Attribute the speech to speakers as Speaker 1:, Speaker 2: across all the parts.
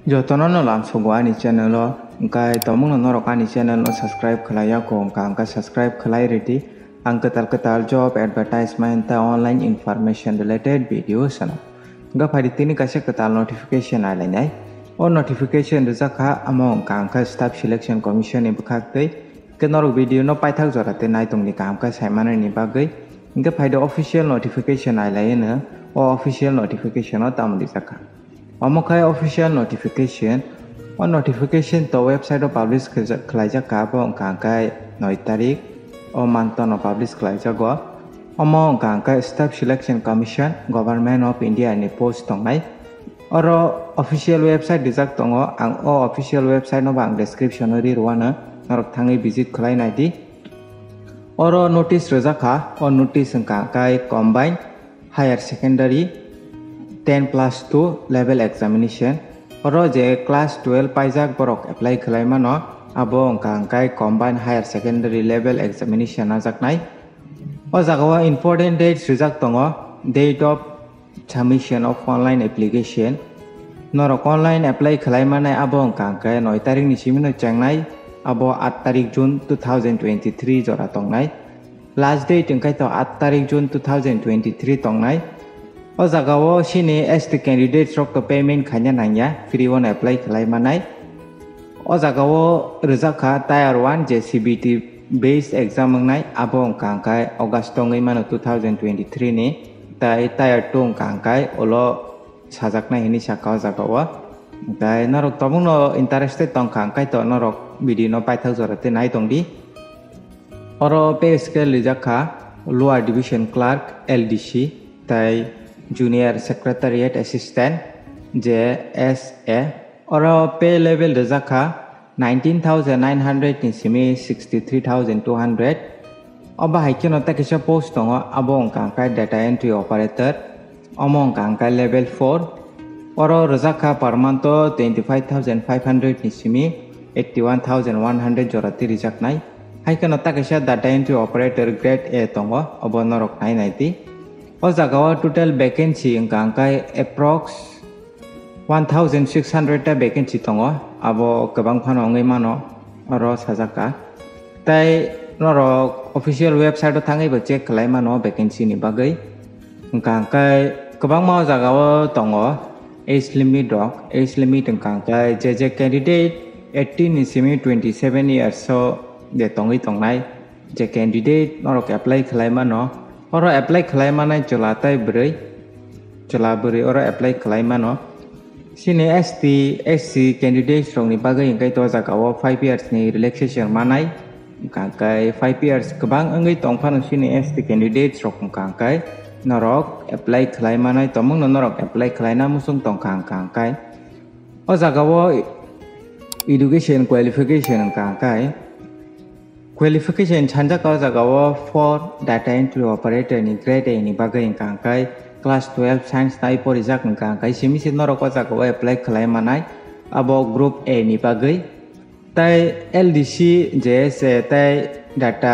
Speaker 1: Jotono no lam sogo ani channel lo engkai tomung no norok ani channel no subscribe khalaya ko engka subscribe khalai ready ang ketal job advertisement ta online information related video sana engka phari tini kase ketal notification alai nai o notification rizakha amo engka staff selection commission ni bukhak tei ke norok video no paithak jorate nai tongni kamka saimana ni bagai engka phaida official notification alai na o official notification o tamdi zakha Omokai official notification on notification to website of publish khlaijak kabo kangkai 9 tarik o manton of publish khlaijak go omo kangkai staff selection commission government of India ni post tongai oro official website dijak tongo ang o official website no bang description ri ruana norok thangi visit khlai naidi oro notice rojaka o notice kangkai combined higher secondary 10+2 level examination oro je class 12 paijak borok apply khlaima no abo angkai combined higher secondary level examination ajaknai o jagao important dates rijak tongo date of submission of online application norok online apply khlaima nai abo angkai 9 tarik ni simino changnai abo 8 tarik June 2023 jora tongnai last date angkai to 8 tarik June 2023 tongnai O jagao sini ST candidate rok to payment khanya nangya free one apply khlai manai o jagao rizakha tier 1 JCBT based exam ngai abo kangkai August ngai mano 2023 ni tai tier 2 kangkai olo sajaknai hini sakao jagao tai norok tomungno interested tong kangkai to norok video no paithak jorate nai tongdi oro pay scale rizakha lower division clerk LDC tai Junior Secretariat Assistant JSA oro pay level rizakha 19,900 ni simi 63,200 oba haikino takisa post tongo abo kangkai data entry operator omong kangkai level 4 oro rizakha per month 25,500 ni simi 81,100 jorati rijaknai haikino takisa data entry operator grade A tongo obo norok nai naiti o jagao total vacancy angkai approx 1,600 ta vacancy tongo abo kabang phano ngai mano oro sajaka tai norok official website thangai ba check khlai mano vacancy ni bagai angkai kabang ma jagao tongo age limit angkai je candidate 18 ni simi 27 years so de tongai tongnai je candidate norok apply khlai mano oro apply khlai manai cholatai brai oro apply khlai mano sini SC candidates rong ni bagai engkai to jagao 5 years ni relaxation manai kangkai 5 years kabang engai tongphano sini ST candidates rong kangkai norok apply khlai manai tomung norok apply khlai na musung tong kangkai o jagao education qualification kangkai Qualification chanja ka jagao for data entry operator ni grade A ni bagai kangkai class 12 science tai porijak kangkai simi sin norok ka jagao apply khlai manai abo group A ni bagai tai LDC JSA tai data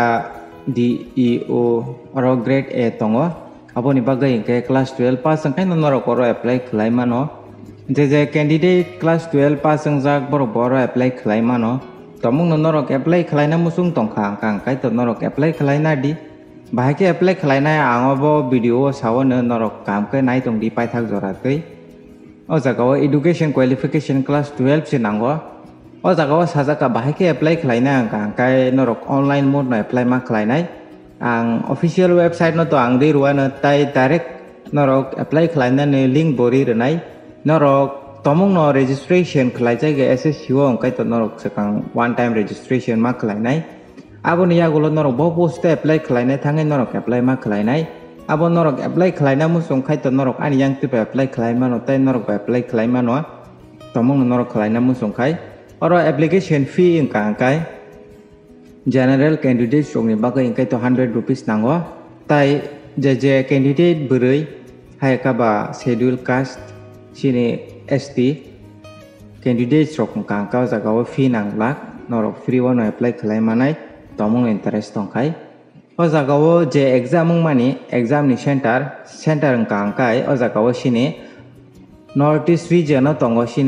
Speaker 1: DEO oro grade A tongo abo ni bagai ke class 12 pass angkai norok oro apply khlai mano je candidate class 12 pass angjak boro apply khlai mano tomung norok apply khlaina musung tongkha kangkai to norok apply khlaina di bahake apply khlaina angobo video sawono norok kamkai nai tongdi paithak joratei o jagao education qualification class 12 sinango o jagao sajaka bahake apply khlaina kangkai norok online mode no apply ma khlainai ang official website no to angri ruana tai direct norok apply khlaina ni link bori renai norok tomung no registration khlaijai ge SSU angkai to norok sakang one time registration ma khlainai abo ni yagulo norok bo post apply khlainai thangai norok apply ma khlainai abo norok apply khlaina musung khai to norok ani yang tu apply khlaima no tai norok apply khlaima no tomung no norok khlaina musung khai oro application fee angkai general candidate rong ni bagai angkai to 100 rupees nango tai je candidate brai hai ka ba schedule caste sini ST candidates rok kangkau jagao fee nang lak norok free one apply khlai manai tomung interest tongkai o jagao je exam mani exam ni center kangkai o jagao sini Northeast region tongo sini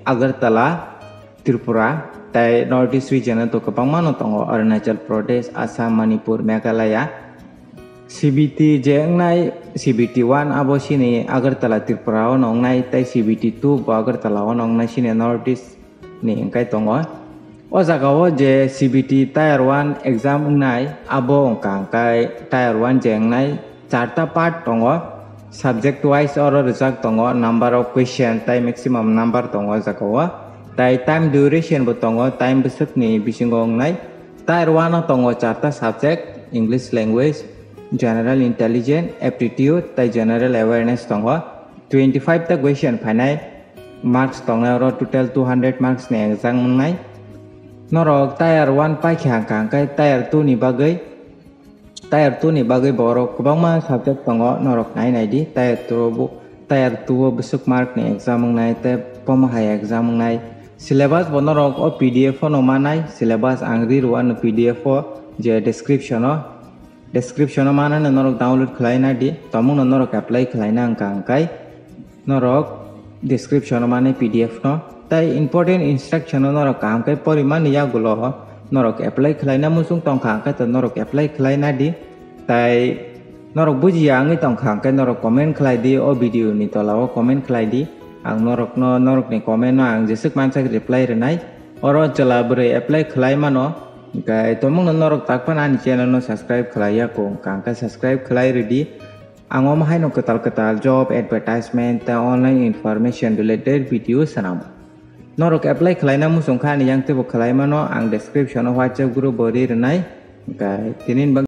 Speaker 1: Agartala, Tripura, tai Northeast region to kapangmano tongo Arunachal Pradesh, Assam, Manipur, Meghalaya. CBT jengnai CBT 1 abo sini Agartala Tripura onong nai tai CBT 2 bo Agartala onong nai sini Northeast ni engkai tongo. O jagao je CBT Tier 1 exam nai abo ongkang kai Tier 1 jengnai charta part tongo. Subject wise or result tongo, number of question tai maximum number tongo jagao. Tai time duration bo tongo, time besuk ni bisingong nai. Tier 1 tongo charta subject, English language, general intelligence, aptitude, tai general awareness tongo. 25 ta question phanai marks tongo ro total 200 marks ni exam nai. Norok Tier 1 pai khang kang kai Tier 2 ni bagai. Tier 2 ni bagai borok kubangma subject tongo norok nai nai di Tier 2 besuk mark ni exam nai te pamahai exam nai. Syllabus bo norok o PDF no manai syllabus angri ruan PDF je description mana na norok download khlai na di tomung na norok apply khlai na angkang kai norok description mana PDF no tai important instruction no norok kam kai poriman ya gulo norok apply khlai na musung tong khang kai to norok apply khlai na di tai norok buji angi tong khang kai norok comment khlai di o video ni to lawo comment khlai di ang norok ni comment no ang jesuk mansak reply renai oro jala bre apply khlai mano kai tomung norok takpan ani channel no subscribe khlai ya ko kangka subscribe khlai ready angom hai no ketal job advertisement ta online information related video sanam norok apply khlai na musung khani yang te bo khlai mano ang description o WhatsApp group bori renai kai tinin